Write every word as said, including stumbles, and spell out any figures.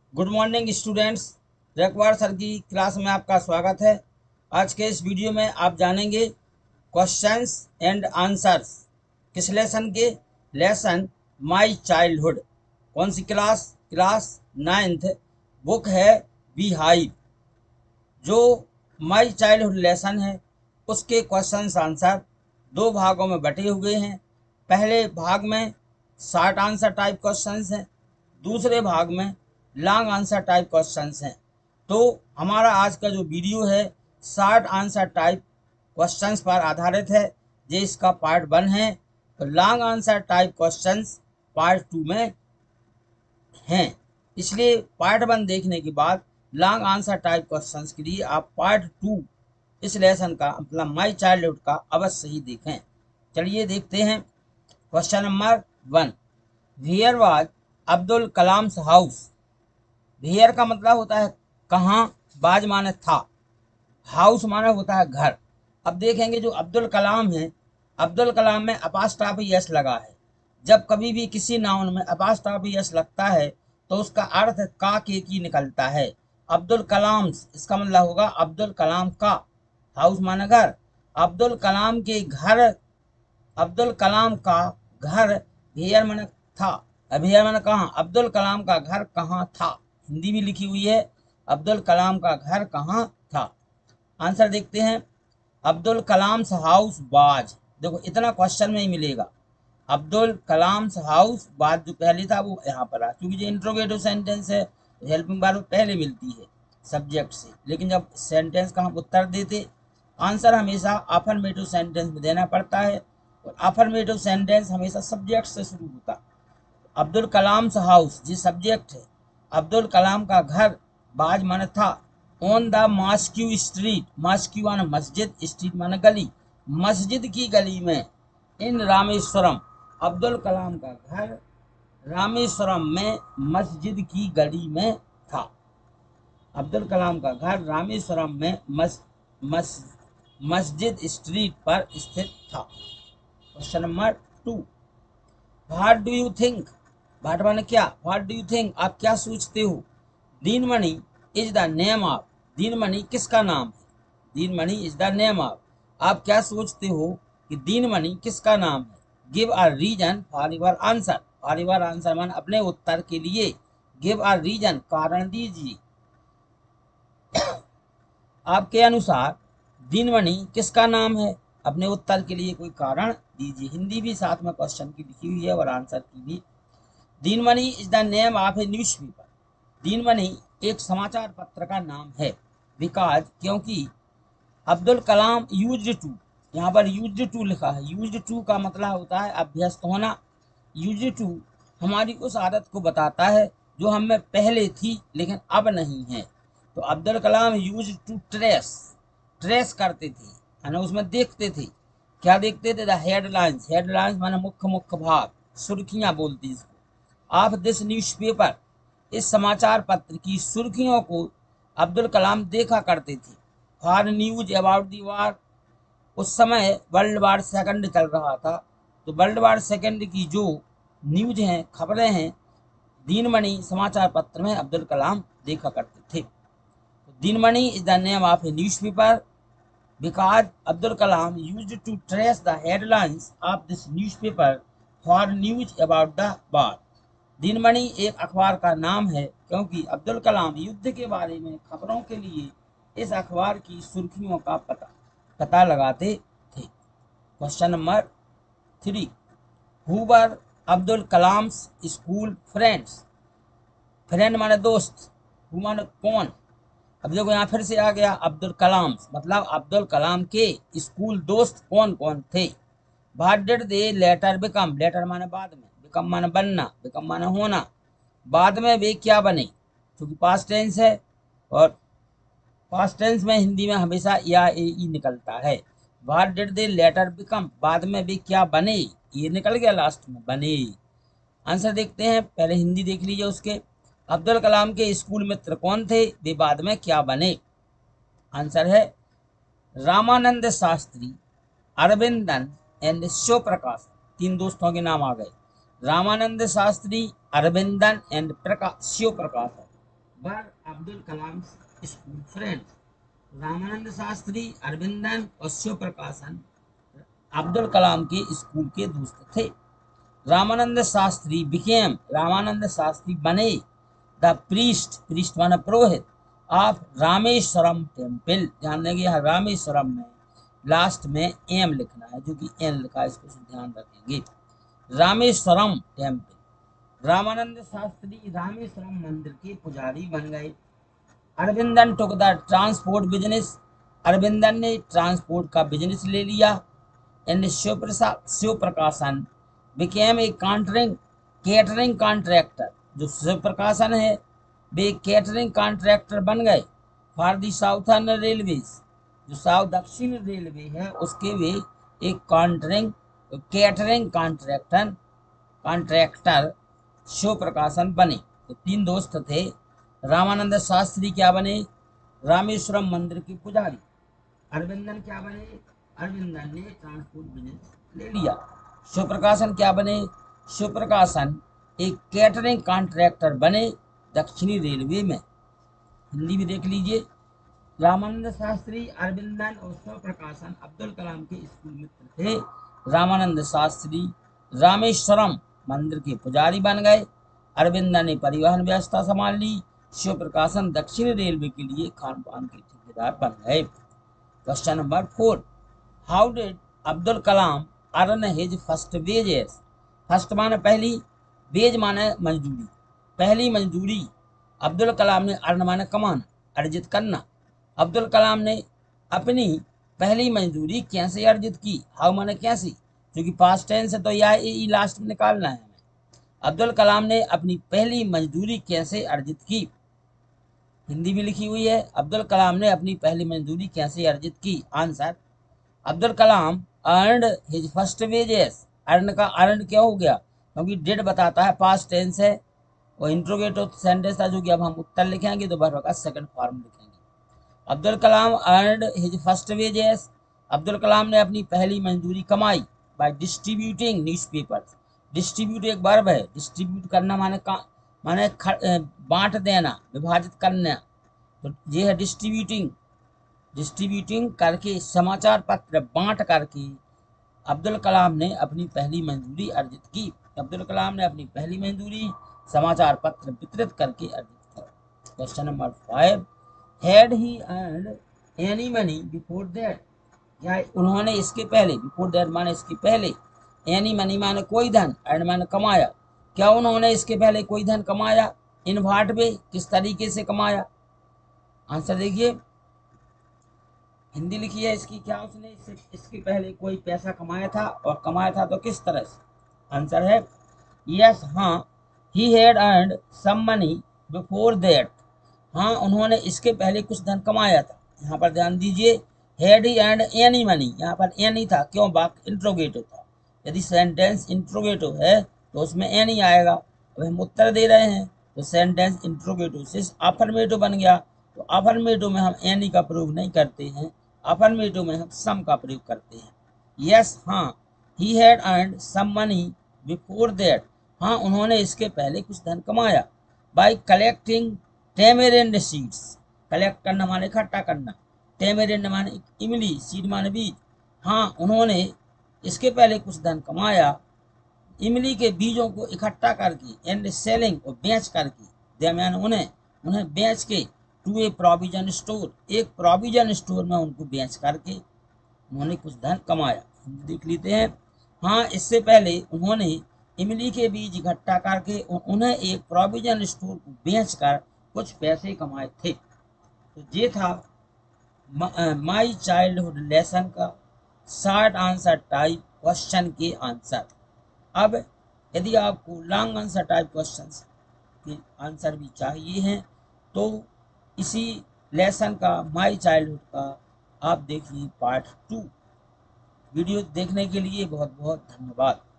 Good morning students. Rakhwar sir की class में आपका स्वागत है। आज के इस वीडियो में आप जानेंगे क्वेश्चंस एंड आंसर्स किस लेसन के। Lesson my childhood. कौन सी क्लास? Class ninth. बुक है बी हाइव। जो माय चाइल्डहुड लेसन है उसके क्वेश्चंस आंसर दो भागों में बटे हुए हैं। पहले भाग में शॉर्ट आंसर टाइप क्वेश्चंस हैं, दूसरे भाग में लॉन्ग आंसर टाइप क्वेश्चंस हैं। तो हमारा आज का जो वीडियो है शॉर्ट आंसर टाइप क्वेश्चंस पर आधारित है, ये इसका पार्ट वन है। तो long answer type questions part two में हैं। इसलिए पार्ट वन देखने के बाद लॉन्ग आंसर टाइप क्वेश्चंस के लिए आप पार्ट टू इस लेसन का मतलब माय चाइल्डहुड का अवश्य ही देखें। चलिए देखते हैं। Question number one, where was Abdul Kalam house. Where का मतलब होता है कहाँ, बाज माने था, हाउस माने होता है घर। अब देखेंगे जो अब्दुल कलाम है, अब्दुल कलाम में अपास्ट्रॉफी यस लगा है। जब कभी भी किसी नाउन में अपास्ट्रॉफी यस लगता है तो उसका अर्थ का के की निकलता है। अब्दुल कलाम इसका मतलब होगा अब्दुल कलाम का, हाउस माने घर। अब्दुल कलाम के घर, अब्दुल कलाम का घर, भेयर माने था, भेयर माने कहाँ, अब्दुल कलाम का घर कहाँ था। हिंदी भी लिखी हुई है, अब्दुल कलाम का घर कहाँ था। आंसर देखते हैं। अब्दुल कलाम हाउस बाज, देखो इतना क्वेश्चन में ही मिलेगा। अब्दुल कलाम हाउस बाज जो पहले था वो यहाँ पर आ, क्योंकि जो इंट्रोगेटिव सेंटेंस है हेल्पिंग वर्ब पहले मिलती है सब्जेक्ट से, लेकिन जब सेंटेंस का हम उत्तर देते आंसर हमेशा अफर्मेटिव सेंटेंस में देना पड़ता है, और अफर्मेटिव सेंटेंस हमेशा सब्जेक्ट से शुरू होता। अब्दुल कलाम हाउस जी सब्जेक्ट है, अब्दुल कलाम का घर बाज माने था, on the mosque street, mosque माने मस्जिद, स्ट्रीट माने गली, मस्जिद की गली में, इन रामेश्वरम, अब्दुल कलाम का घर रामेश्वरम में मस्जिद की गली में था। अब्दुल कलाम का घर रामेश्वरम में मस, मस, मस्जिद स्ट्रीट पर स्थित था। Question number two, what do you think. What माने क्या, व्हाट डू यू थिंक आप क्या सोचते हो। Dinamani is the name of, Dinamani किसका नाम है, Dinamani is the name of, आप क्या सोचते हो कि दीनमणि किसका नाम है। Give a reason for your answer, for your answer मान अपने उत्तर के लिए, गिव अ रीजन कारण दीजिए। आपके अनुसार दीनमणि किसका नाम है, अपने उत्तर के लिए कोई कारण दीजिए। हिंदी भी साथ में क्वेश्चन की लिखी हुई है और आंसर की भी। Dinamani is the name of a newspaper, Dinamani एक समाचार पत्र का नाम है। बिकॉज क्योंकि अब्दुल कलाम यूज्ड टू, यहाँ पर यूज्ड टू लिखा है, यूज्ड टू का मतलब होता है अभ्यस्त होना। यूज्ड टू हमारी उस आदत को बताता है जो हम में पहले थी लेकिन अब नहीं है। तो Abdul Kalam used to trace, trace करते थे है ना, उसमें देखते थे। क्या देखते थे, द हेडलाइंस, हेडलाइंस माने मुख्य मुख्य भाग, सुर्खियां बोलती इसको। ऑफ दिस न्यूज़पेपर, इस समाचार पत्र की सुर्खियों को अब्दुल कलाम देखा करते थे। For news about the war, उस समय वर्ल्ड वार सेकंड चल रहा था, तो वर्ल्ड वार सेकंड की जो न्यूज हैं, खबरें हैं, दीनमणि समाचार पत्र में अब्दुल कलाम देखा करते थे। तो Dinamani is the name of a newspaper because Abdul Kalam used to trace the headlines of this newspaper for news about the war. Dinamani एक अखबार का नाम है क्योंकि अब्दुल कलाम युद्ध के बारे में खबरों के लिए इस अखबार की सुर्खियों का पता पता लगाते थे। Question number three, who were Abdul Kalam school friends. Friend माने दोस्त, हु माने कौन। अब देखो यहाँ फिर से आ गया अब्दुल कलाम, मतलब अब्दुल कलाम के स्कूल दोस्त कौन कौन थे। What did they later become, later माने बाद में, बिकम माने बनना, बिकम माने होना, बाद में वे क्या बने, क्योंकि पास्ट टेंस है और पास्ट टेंस में हिंदी में हमेशा या ए ई निकलता है। What did they later become, बाद में वे क्या बने, ये निकल गया लास्ट में बने। आंसर देखते हैं, पहले हिंदी देख लीजिए उसके। अब्दुल कलाम के स्कूल मित्र कौन थे, वे बाद में क्या बने। आंसर है रामानंद शास्त्री, अरविंदन एंड शिव प्रकाश, तीन दोस्तों के नाम आ गए। Ramanand Shastri, Aravindan and Prakash, Shiv Prakash. Were Abdul Kalam school friends. Ramanand Shastri, Aravindan और शिव प्रकाशन अब्दुल कलाम के स्कूल के दोस्त थे। रामानंद शास्त्री बिकेम, रामानंद शास्त्री बने द प्रीस्ट, प्रीस्ट माना पुरोहित, ऑफ रामेश्वरम टेम्पल। ध्यान देंगे यहाँ रामेश्वरम में लास्ट में एम लिखना है, जो कि एन लिखा है, इसको ध्यान रखेंगे। रामेश्वरम टेम्पल। रामानंद शास्त्री रामेश्वरम मंदिर के पुजारी बन गए। Aravindan took the transport business, Aravindan ने ट्रांसपोर्ट का बिजनेस ले लिया। And Shiv Prasad Shiv Prakashan became a कॉन्ट्रिंग कैटरिंग कॉन्ट्रैक्टर, जो शिव प्रकाशन है वे कैटरिंग कॉन्ट्रैक्टर बन गए फॉर दी साउथर्न रेलवेज, जो साउथ दक्षिण रेलवे है उसके वे एक कॉन्ट्रिंग catering contractor contractor Shiv Prakashan बने। तो तीन दोस्त थे। रामानंद शास्त्री क्या बने? रामेश्वरम मंदिर के पुजारी। अरविंदन क्या बने? अरविंदन ने ट्रांसपोर्ट बिजनेस ले लिया। शिव प्रकाशन क्या बने? शिव प्रकाशन एक कैटरिंग कॉन्ट्रैक्टर बने दक्षिणी रेलवे में। हिंदी भी देख लीजिए। रामानंद शास्त्री, अरविंदन और शिव प्रकाशन अब्दुल कलाम के स्कूल मित्र थे। रामानंद शास्त्री रामेश्वरम मंदिर के पुजारी बन गए। अरविंदन ने परिवहन व्यवस्था संभाल ली। शिव प्रकाशन दक्षिणी रेलवे के लिए खान पान के ठेकेदार बन गए। Question number four, how did Abdul Kalam earn his first wages? First माने पहली, वेज माने मजदूरी, पहली मजदूरी अब्दुल कलाम ने अर्न माने कमाना, अर्जित करना। अब्दुल कलाम ने अपनी पहली मजदूरी कैसे अर्जित की? हाउ माने कैसी, क्योंकि पास्ट टेंस है तो या ई लास्ट में निकालना है हमें। अब्दुल कलाम ने अपनी पहली मजदूरी कैसे अर्जित की? हिंदी भी लिखी हुई है। अब्दुल कलाम ने अपनी पहली मजदूरी कैसे अर्जित की? Answer, Abdul Kalam earned his first wages. Earn का अर्न क्या हो गया? क्योंकि डिड बताता है, पास्ट टेंस है, और इंट्रोगेटिव सेंटेंस था, जो कि अब हम उत्तर लिखेंगे तो वर्ब का सेकंड फॉर्म लिखेंगे। Abdul Kalam earned his first wages. Abdul Kalam ने अपनी पहली मजदूरी कमाई बाय डिस्ट्रीब्यूटिंग न्यूज़पेपर्स। डिस्ट्रीब्यूट एक वर्ब है, डिस्ट्रीब्यूट करना माने का माने बांट देना, विभाजित करना, तो ये है डिस्ट्रीब्यूटिंग। डिस्ट्रीब्यूटिंग करके, समाचार पत्र बांट करके अब्दुल कलाम ने अपनी पहली मजदूरी अर्जित की। अब्दुल कलाम ने अपनी पहली मजदूरी समाचार पत्र वितरित करके अर्जित की। Question number five, had he earned any money before that? या उन्होंने इसके पहले, बिफोर दैट माने इसके पहले, एनी मनी माने कोई धन, अर्न माने कमाया, क्या उन्होंने इसके पहले कोई धन कमाया? इन व्हाट वे, किस तरीके से कमाया? आंसर देखिए, हिंदी लिखी है इसकी, क्या उसने इससे इसके पहले कोई पैसा कमाया था, और कमाया था तो किस तरह से? आंसर है यस, हाँ, he had earned some money before that. हाँ, उन्होंने इसके पहले कुछ धन कमाया था। यहाँ पर ध्यान दीजिए, had he earned any money, यहाँ पर एनी था, क्यों? वाक्य इंट्रोगेटिव था। यदि सेंटेंस इंट्रोगेटिव है तो उसमें एनी आएगा। अब हम उत्तर दे रहे हैं तो सेंटेंस इंट्रोगेटिव से अफर्मेटिव बन गया। तो अफर्मेटिव में हम एनी का प्रयोग नहीं करते हैं, अफर्मेटिव में हम सम का प्रयोग करते हैं। यस, हाँ, he had earned some money before that. हाँ, उन्होंने इसके पहले कुछ धन कमाया by collecting tamarind seeds. Collect करना माने इकट्ठा करना, टेमेरिंड माने इमली, सीड माने बीज। हाँ, उन्होंने इसके पहले कुछ धन कमाया इमली के बीजों को इकट्ठा करके, एंड सेलिंग और बेच करके, दरमियान उन्हें उन्हें बेच के, टू ए प्रोविजन स्टोर, एक प्रोविजन स्टोर में उनको बेच करके उन्होंने कुछ धन कमाया। देख लेते हैं। हाँ, इससे पहले उन्होंने इमली के बीज इकट्ठा करके उन्हें एक प्रोविजन स्टोर को बेचकर कुछ पैसे कमाए थे। तो ये था माई चाइल्डहुड लेसन का शॉर्ट आंसर टाइप क्वेश्चन के आंसर। अब यदि आपको लॉन्ग आंसर टाइप क्वेश्चन के आंसर भी चाहिए हैं तो इसी लेसन का, माई चाइल्डहुड का, आप देखिए पार्ट टू। वीडियो देखने के लिए बहुत बहुत धन्यवाद।